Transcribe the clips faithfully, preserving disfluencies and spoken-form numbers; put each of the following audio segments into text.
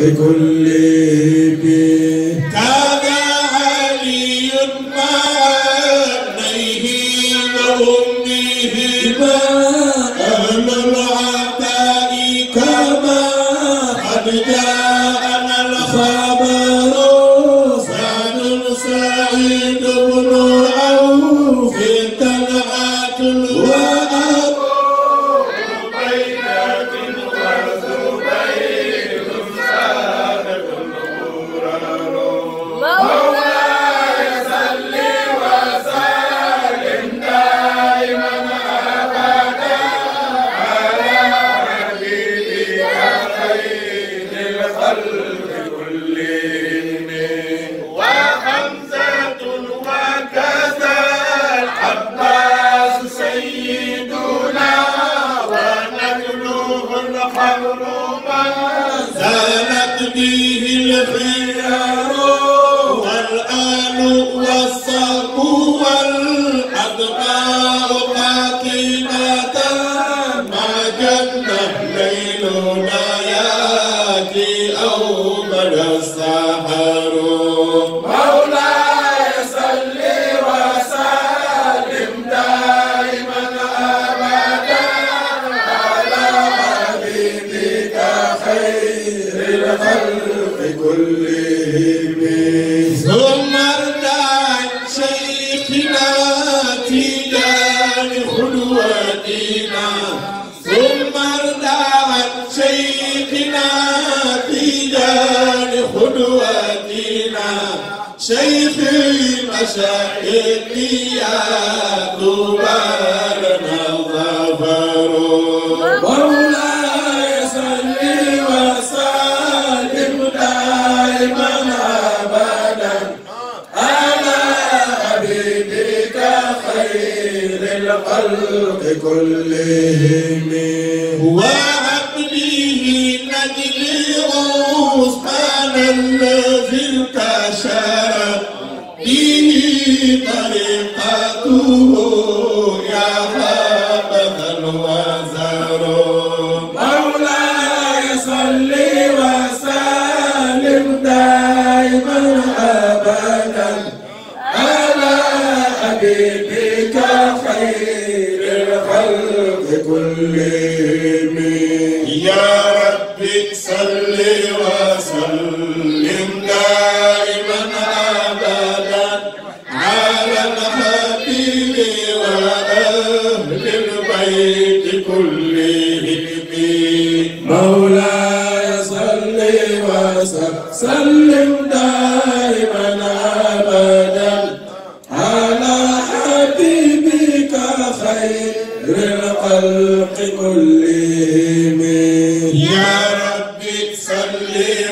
كلهم كان علي مع ابنيه وأمهما أهل العطاء كما قد جاءنا الخبر سعد سعيد بن عوف طلحة وأبو عبيدة وزبير سادة الغرر مولاي صل وسلم دائما أبدا على حبيبك خير الخلق كلهم وحمزة وكذا العباس سيدنا ونجله الحر من زالت به الخيار والآل والصحب والأتباع قاتمة ما جن ليلنا ياتي أو بدا السحر مولاي صل وسلم دائما أبدا على حبيبك خير الخلق كلهم ثم ارجع شيخنا تيجان خلوتنا ثم ارجع شيخنا تيجان خلوتنا شيخ مشايخي يا دوبارنا ظفر مولاي صل وسلم دائما ابدا على حبيبك خير الخلق كلهم وعبده نجل عثمان الذي انتشر به طريقته يا حبذا الوزر مولاي صل وسلم دائما ابدا على حبيبك خير الخلق كلهم يا ربي صل وسلم دائما ابدا على الحبيب واهل البيت كلهم مولاي صل وسلم دائما ابدا على حبيبك خير الخلق كلهم يا ربي صل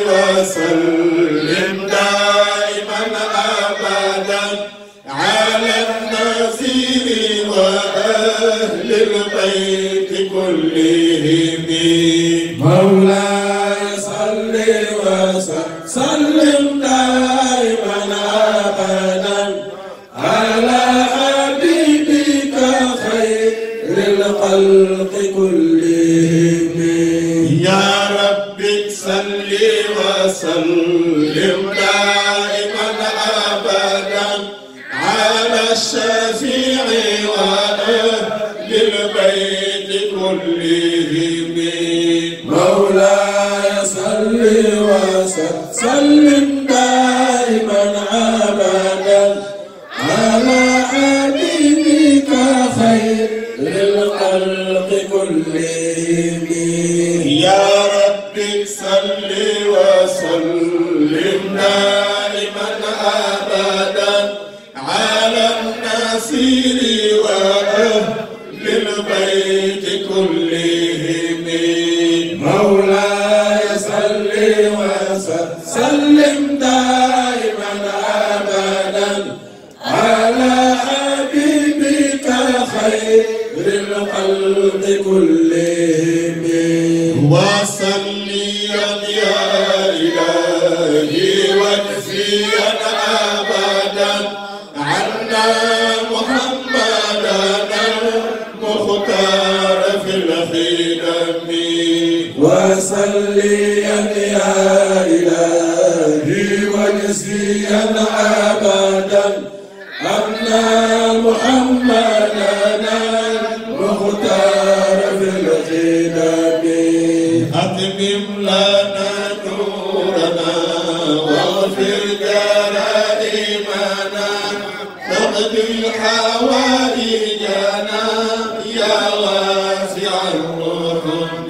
وسلم دائما ابدا على النذير واهل البيت كلهم مولاي صل وسلم دائما ابدا على حبيبك خير الخلق كلهم يا ربي صل وسلم دائما ابدا على الشفيع واهل البيت كلهم مولاي صل وسلم دائما ابدا على حبيبك خير الخلق كلهم يا ربي صل وسلم دائما ابدا على النصير واهل البيت كلهم مولاي صل وسلم دائما ابدا على حبيبك خير الخلق كلهم وصليا يا الهي واكفيا ابدا عنا محمدا المختار في الخدم وسلم وصليا يا إلهي ونسيا أبدا أن محمدنا المختار في الخدم أتمم لنا نورنا واغفر جرائمنا تقضي حوائجنا يا واسع الرحم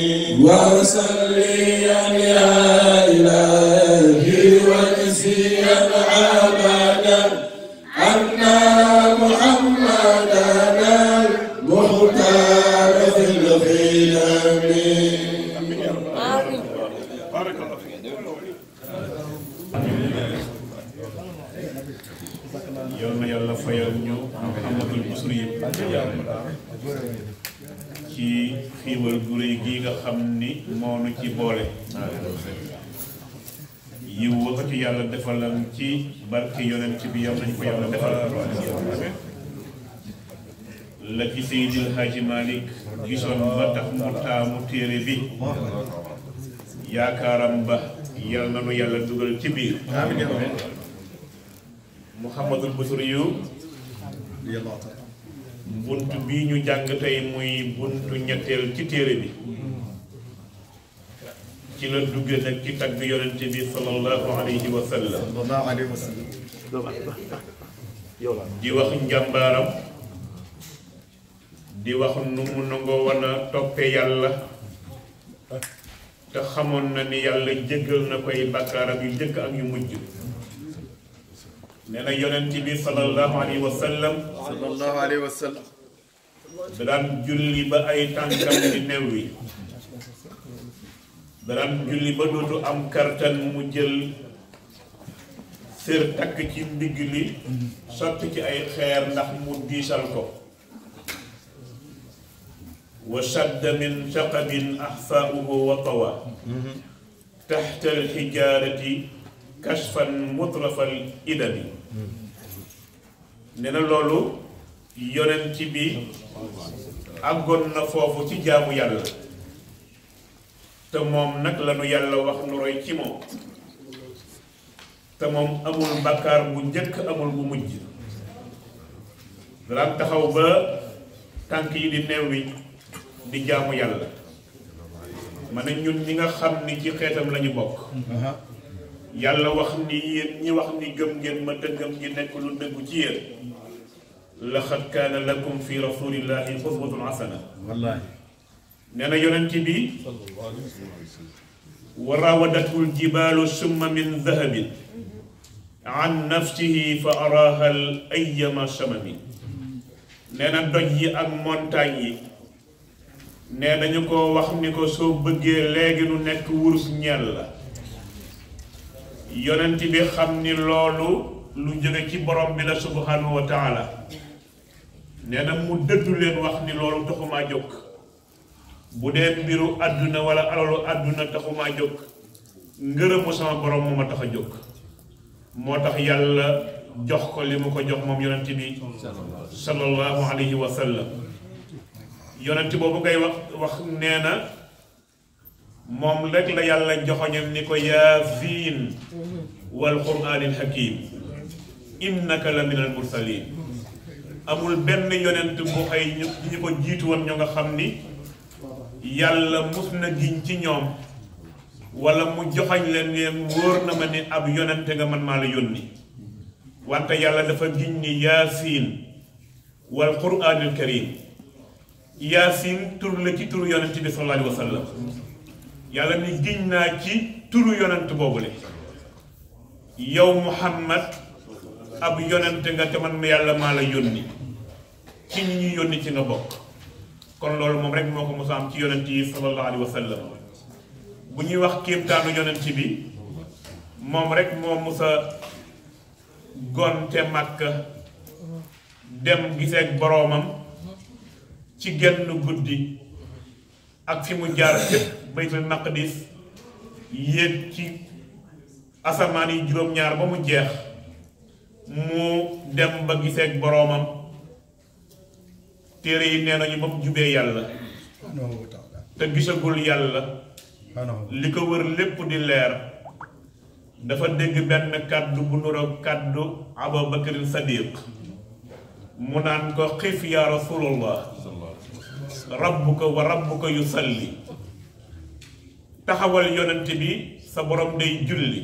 وصليا يا إلهي ونسيا أبدا أن محمدنا المختار في الخدم. بارك الله فيك. yal na yàlla fayal ñu Muhammadul Busri ci xiiwal gu réy gi nga xam ni moo nu ci boole yiw waxati yàlla defalam ci barke yonent bi yal nañ ko yàlla defal la ci Seydil Hadji Malick gisoon ba tax mu taamu téere bi yaakaaram ba yal na nu yàlla dugal ci biir Muhammadul Busri yu buntu bii ñu jàng tey muy buntu ñetteel ci téere bi ci la dugge nag ci tagg yonente bi sallallahu alayhi wa sallam di wax njàmbaaram di wax nu mu nangoo wan a toppe yàlla te xamoon na ni yàlla jéggal na koy bakkaaram yu njëkk ak yu mujj nee na yonent bi sallallahu alayhi wa sallam sallallahu alayhi wa sallam daan julli ba ay tànkam di new wi daan julli ba dootu am kartan mu jël sér takk ci ndigg li sotti ci ay xeer ndax mu diisal ko wa shadda min shaqabin ahsaauhu wa tawa taxta alxijaarati kashfan mutrafal idami nee na loolu yonent bi àggoon na foofu ci jaamu yàlla te moom nag lanu yàlla wax nu roy ci moom te moom amul bàkkaar bu njëkk amul bu mujj daan taxaw ba tànk yi di neew wi di jaamu yàlla ma ne ñun ñi nga xam ni ci xeetam lañu bokk yàlla wax ni yéen ñi wax ni gëm ngeen ma te gëm gi nekk lu dëggu ci yéen laqad kaana lakum fi rasulillahi uswatun hasana wallaahi nee na yonent bi wa raawadatul jibaalu summa min dahabin an nafsihi fa araaha al ayyama shamami nee na doj yi ak montagne yi nee dañu ko wax ni ko soo bëggee léegi nu nekk wurus ñeel la yonent bi xam ni loolu lu jóge ci borom bi la subhanahu wa taala nee na mu dëddu leen wax ni loolu taxumaa jóg bu dee mbiru àdduna wala alalu àdduna taxumaa jóg ngërëmu sama borom moo ma tax a jóg moo tax yàlla jox ko li mu ko jox moom yonent bi sallallahu alayhi wa sallam yonent boobu ngay wax wax nee na moom rek la yàlla joxoñam ni ko yaasiin wal quraanil hakiim innaka la min al mursaliin amul benn yonent bu xëy ñu ñu ko jiitu woon ñoo nga xam ni yàlla mus na giñ ci ñoom wala mu joxañ leen ngeen wóor na ma ni ab yonente nga man maa la yónni wante yàlla dafa giñ ni yaasiin wal quraanil kariim yaasiin tur la ci turu yonent bi sallallahu alayhi wa sallam yàlla ni giñ naa ci turu yonent boobule yow Muhammad ab yonent nga te man yàlla maa la yónni ci ñi ñuy yónni ci nga bokk kon loolu moom rek moo ko mos a am ci yonent yi sallallahu alayhi wa sallam bu ñuy wax kéemtaanu yonent bi moom rek moo mos a gonte Makka dem giseek boroomam ci genn guddi ak fi mu jaar fépp baytul maqdis yéeg ci asamaan yi juróom-ñaar ba mu jeex mu dem ba giseek boroomam téere yi nee nañu ba mu jubee yàlla te gisagul yàlla li ko wër lépp di leer dafa dégg benn kàddu bu nuroog kàddu Abubakar Sadiq mu naan ko xif ya rasulullah rabbuka wa rabbuka yusalli taxawal yonent bi sa borom day julli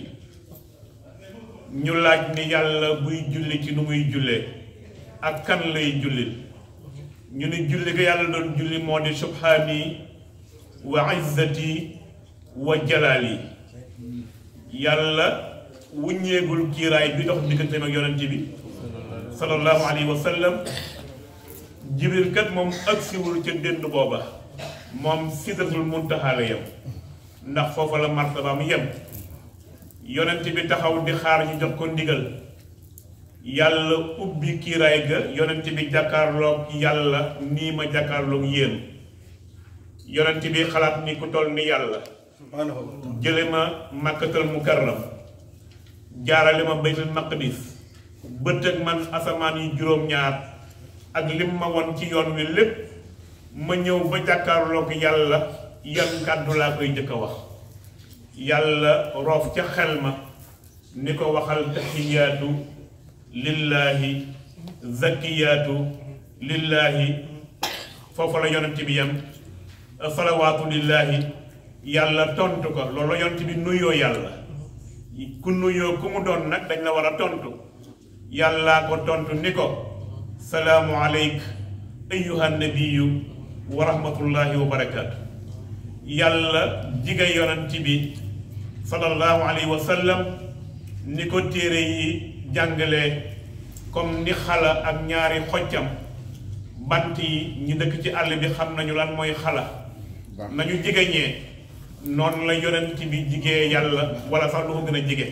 ñu laaj ni yàlla buy julli ci nu muy jullee ak kan lay jullil ñu ni julli ga yàlla doon julli moo di subhaani wa izzati wa jalaali yàlla wuññeegul kiiraay bi dox digganteem ak yonent bi sallallahu alayhi wa sallam jibril kat moom agsiwul ca dénd booba moom sidratul muntaha la yem ndax foofa la martabaam yem yonent bi taxaw di xaar ñu jox ko ndigal yàlla ubbi kiiraay ga yonent bi jàkkaarloog yàlla nii ma jàkkaarloog yéen yonent bi xalaat ni ku toll ni yàlla jële ma màkkatal mukarram jaarale ma baytul maqdis bët ak man asamaan yi juróom-ñaar ak lim ma won ci yoon wi lépp ma ñëw ba jàkkaarloog yàlla yan kàddu laa koy jëkk a wax yàlla roof ca xel ma ni ko waxal taxiyaatu lillaahi zakiyaatu lillaahi foofu la yonent bi yam salawaatu lillaahi yàlla tontu ko loolu la yonent bi nuyoo yàlla ku nuyoo ku mu doon nag dañ la war a tontu yàllaa ko tontu ni ko salaamu aleyk ayyuha nabiyu wa rahmatullahi wa barakaatu yàlla jiga yonent bi sallallahu alayhi wa sallam ni ko téere yi jàngale comme ni xala ak ñaari xoccam bant yi ñi dëkk ci àll bi xam nañu lan mooy xala nañu jigeñee noonu la yonent bi jigee yàlla wala sax lu ko gën a jige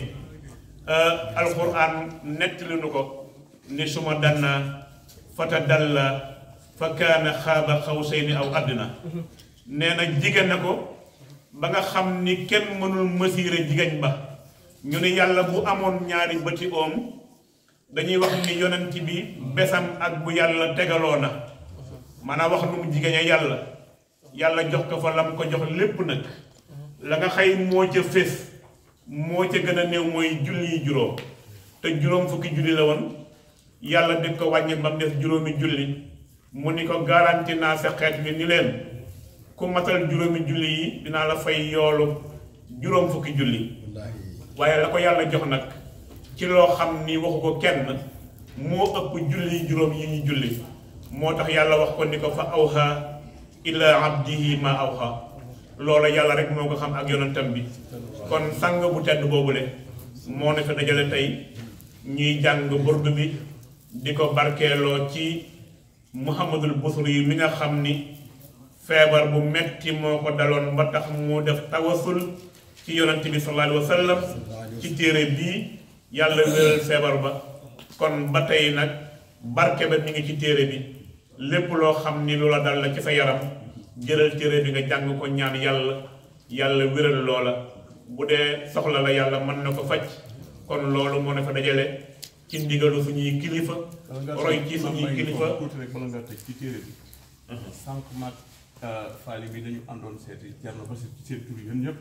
alquran nettali nu ko ni suma danna fata dalla fa kaana xaaba xawsayni aw adna nee na jigéen na ko ba nga xam ni kenn mënul mesure jigéen ba ñu ne yàlla bu amoon ñaari bëti oom dañuy wax ni yonent bi besam ak bu yàlla tegaloo na maanaam wax nu mu jigéñe yàlla yàlla jox ko fa lam ko jox lépp nag la nga xëy moo ca fés moo ca gën a néew mooy julli yi juróom te juróom fukki julli la woon yàlla di ko wàññi ba mu des juróomi julli mu ni ko garanti naa sa xeet bi ni leen ku matal juróomi julli yi dinaa la fay yoolu juróom fukki julli waaye la ko yàlla jox nag ci loo xam ni waxu ko kenn moo ëpp julli juróom yi ñu julli moo tax yàlla wax ko ni ko fa awha ila abdihi ma awha loola yàlla rek moo ko xam ak yonentam bi kon sang bu tedd boobule moo ne fa dajale tey ñuy jàng burdu bi di ko barkeeloo ci Muhammadul Busri yi mi nga xam ni feebar bu metti moo ko daloon ba tax mu def tawasul ci yonent bi sallallahu alayhi wa sallam ci téere bii yàlla wéral feebar ba kon ba tey nag barke ba mi ngi ci téere bi lépp loo xam ni loola dal la ci sa yaram jëlal téere bi nga jàng ko ñaan yàlla yàlla wéral loola bu dee soxla la yàlla mën na ko faj kon loolu moo ne fa dajale ci ndigalu suñuy kilifa roy ci suñuy kilifa tuuti rek bala nga tëj ci téere bi sànq mag faali bi dañu àndoon seeti Thierno ba si seen tur yéen ñëpp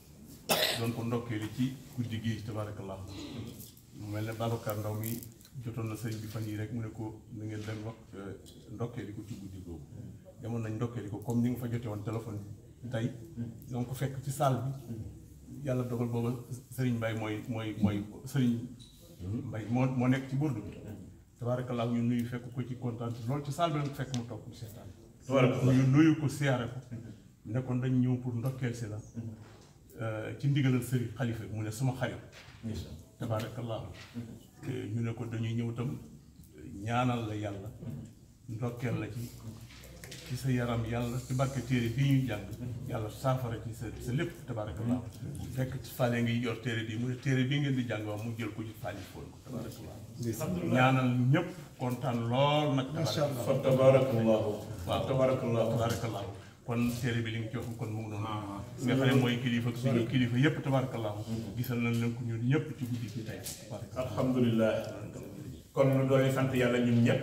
doon ko ndokkeeli ci guddi gi tabarakallah mu mel ne Babacar Ndaw mi jotoon na sëñ bi fan yi rek mu ne ko na ngeen dem wax ndokkeeli ko ci guddi googu demoon nañ ndokkeeli ko comme ni nga fa jote woon téléphone bi tey donc ko fekk ci salle bi yàlla dogal booba Sëriñ Mbay mooy mooy mooy Sëriñ Mbay moo moo nekk ci burdu bi tabarakallah ñu nuyu fekk ko ci kontaan loolu ci salle bi lañ fekk mu toog ci seetaan ñu nuyu ko siyaare ko nekkoon dañ ñëw pour ndokkeel si la ci ndigalal sëriñ xalifa mu ne sama xarit tabarakallah ñu ne ko dañuy ñëw tam ñaanal la yàlla ndokkeel la ci ci sa yaram yàlla ci barke téere bii ñuy jàng yàlla saafara ci sa sa lépp tabarakallah fekk ci fale ngi yor téere bi mu ne téere bii ngeen di jàng wax mu jël ko ci fali foon ko tabarakallah ñaanal ñëpp kontaan lool nag fa tabarakallah waaw tabarakallah tabarakallah kon téere bi li nga ci wax kon mu ngi noonu nga xam ne mooy kilifa suñu kilifa yëpp tabarakallah gisal nañ leen ko ñun ñëpp ci guddi gi tey alhamdulilah kon nu doole sant yàlla ñun ñëpp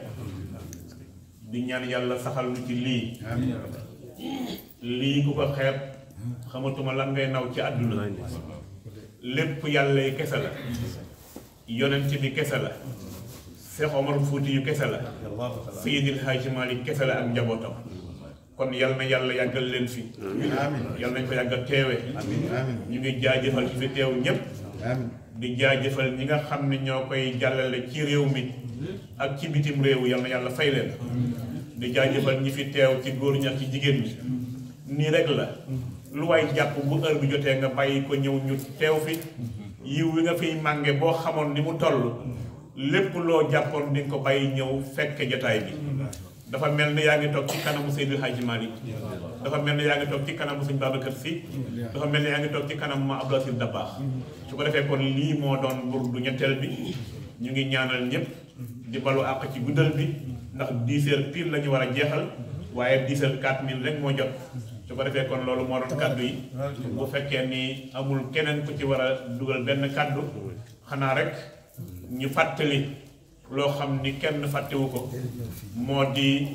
di ñaan yàlla saxal nu ci lii lii ku ko xeeb xamatuma lan ngay naw ci àdduna lépp yàlla yi kese la yonent bi kese la Cheikh Omar Fouti yu kese la Seydil Hadji Malick kese la ak njabootam kon yal na yàlla yàggal leen fi yal nañ ko yàggal teewe ñu ngi jaajëfal ci fi teew ñépp di jaajëfal ñi nga xam ne ñoo koy jàllale ci réew mi ak ci bitim réew yal na yàlla fay leen di jaajëfal ñi fi teew ci góor ñi ak ci jigéen ñi nii rek la lu waay jàpp bu heure bi jotee nga bàyyi ko ñëw ñu teew fi yiw wi nga fiy mànge boo xamoon ni mu toll lépp loo jàppoon di nga ko bàyyi ñëw fekke jotaay bi dafa mel ni yaa ngi toog ci kanamu Seydil Hadji Malick dafa mel ni yaa ngi toog ci kanamu Sëñ Babacar Sy dafa mel ni yaa ngi toog ci kanamu ma Abdou Aziz Dabakh su ko defee kon lii moo doon burdu ñetteel bi ñu ngi ñaanal ñëpp di balu àq ci guddal bi ndax dix heures pile la ñu war a jeexal waaye dix heures quatre minutes rek moo jot su ko defee kon loolu moo doon kaddu yi bu fekkee ni amul keneen ku ci war a dugal benn kaddu xanaa rek ñu fàttali loo xam ni kenn fàttewu ko moo di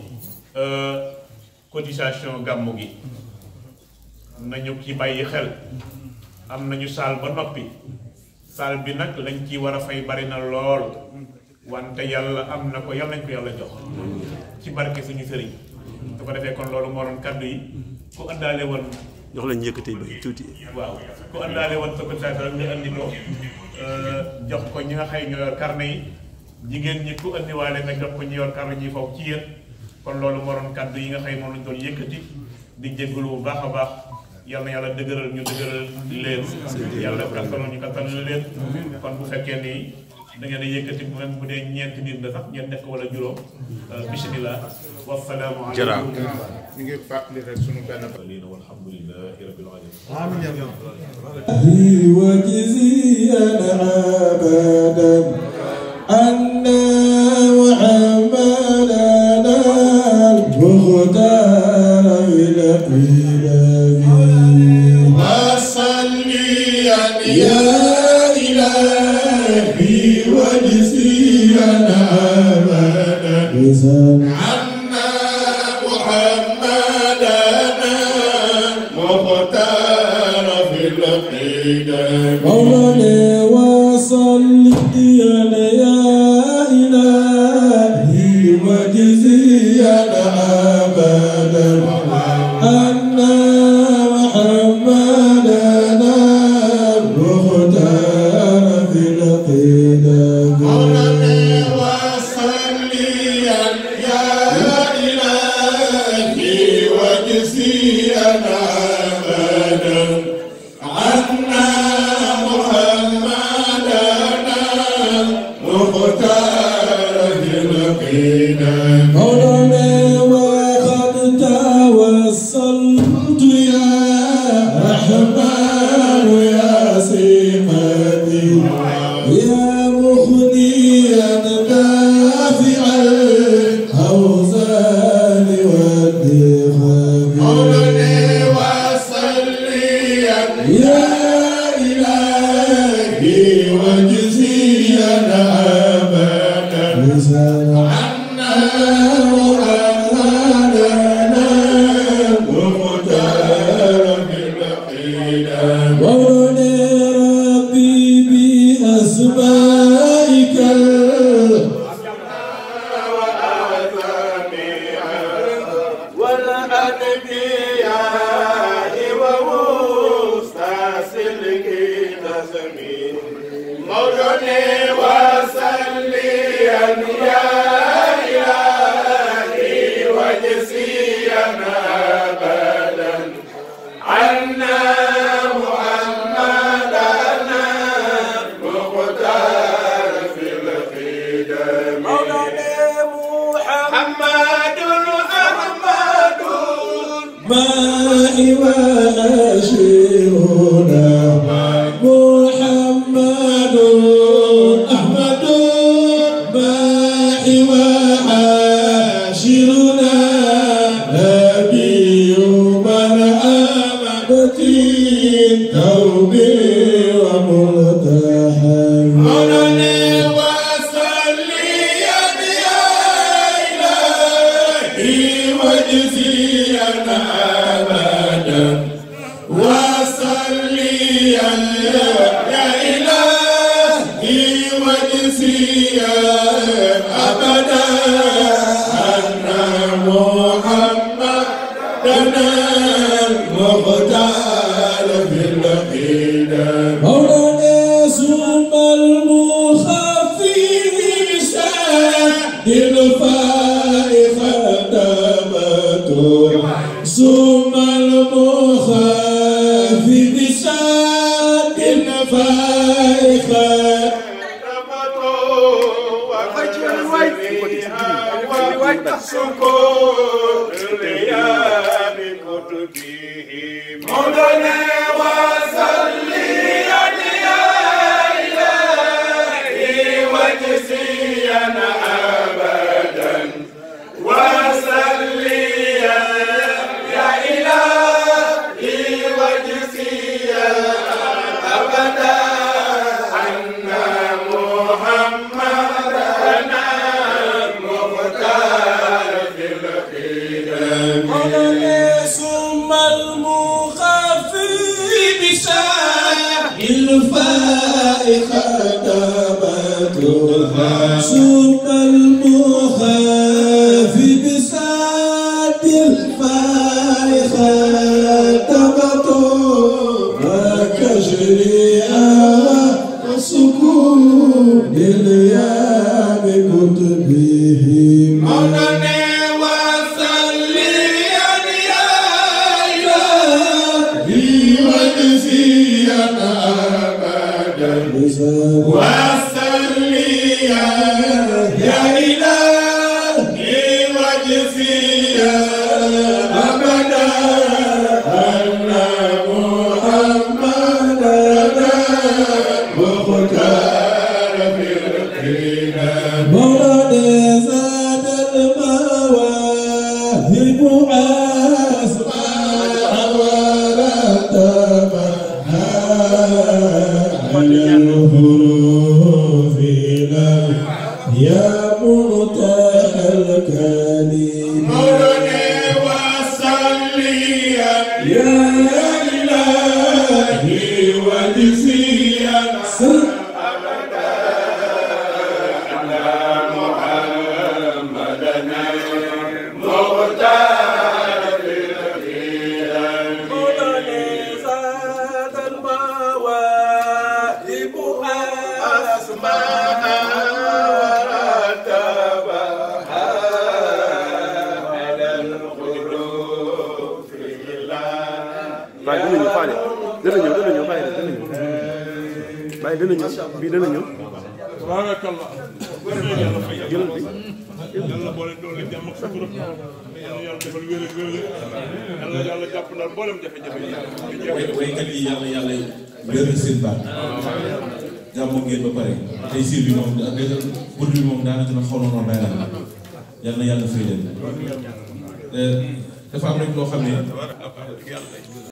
cotisation gàmmu gi nañu ci bàyyi xel am nañu saal ba noppi saal bi nag lañ ci war a fay bari na lool wante yàlla am na ko yàlla nañ ko yàlla jox ci barke suñu sëriñ su ko defee kon loolu moo doon kaddu yi ku àndaale woon jox leen yëkkatee ba tuuti waaw ku àndaale woon sa cotisation ñu andi ko jox ko ñi nga xëy ñoo yor carnet yi jigéen ñi ku andiwaale nga jox ko ñi yor carnet ñi foofu ci yéen kon loolu moo doon kaddu yi nga xëy moom lañ doon yëkkati di jéggalu bu baax a baax yal na yàlla dëgëral ñu dëgëral leen yàlla kattanal ñu kattanal leen kon bu fekkee ni da ngeen a yëkkati même bu dee ñeenti nit la sax ngeen def ko wala juróom bismillah wassalaamu aleykum ñu ngi fàttali rek sunu benn lii walhamdulillahi rabbil alamin وجزيا أبدا أن محمدنا المختار بالإله وصليا يا إلهي وجزيا أبدا أن محمدنا المختار مولانا وصليا يا إلهي وجزيا أبدا أن محمدنا المختار في القدم مولانا وصليا يا إلهي وجزيا أبدا مولانا وقد توسلت يا رحمن يا سيمتي يا مخنيا دافع الاوزان والدخان مولانا وصليا يا الهي وجزيا ابدا أسمائك والأنبياء ومستسلك نسمي مولانا وصليا يا إلهي وجزيا أبدا عنا ماء وأشيرنا محمد أحمد ماء وأشيرنا نبي من آمنت التوب وملتحم مولانا وصليا يا إلهي وجزيا أبدا أبدا أن محمدنا المختار في القدم مولانا ثم المخفي بشاد الفاء خدمته ثم المخفي بشاد الفاء خدمته وخجلها وسكون الرياء بكتبه مولانا وصلي يا إلهي وجزيا أبدا وصلي يا إلهي وجزيا أبدا أن محمدنا المختار في القدم ثم المخفي بشاه الفاء خدمته ثم المخفي بشاه الفاء خدمته وكشرها وسكون الياء بكتبه مولانا وصلي يا إلهي وجزيا أبدا وصلي يا إلهي وجزيا أبدا أن محمدنا مختار في القدم مولانا زاد المواهب أسماء ورتبها على الحروف لم يا منتهى الكلم مولانا وصلي يا إلهي وجزيا أبدا على محمدنا مختار في القدم مولانا زاد المواهب أسماء ورتبها على الحروف bàyyi dina ñëw faale dina ñëw dina ñëw bàyyi dina ñëw bàyyi dina ñëw bii dina ñëw barakallah jëlal bi yàlla boole doole jàmm ak sutura yàlla yàlla defal wér ak wér yàlla yàlla jàpp ndal mboolem jafe-jafe yi waykat yi yàlla yàlla wéral seen baat jàmmoo ngeen ba pare tey siir bi moom ak bur bi moom daanaka na xaw na noonu bay la yàlla na yàlla fay leen dafa am rek loo xam ne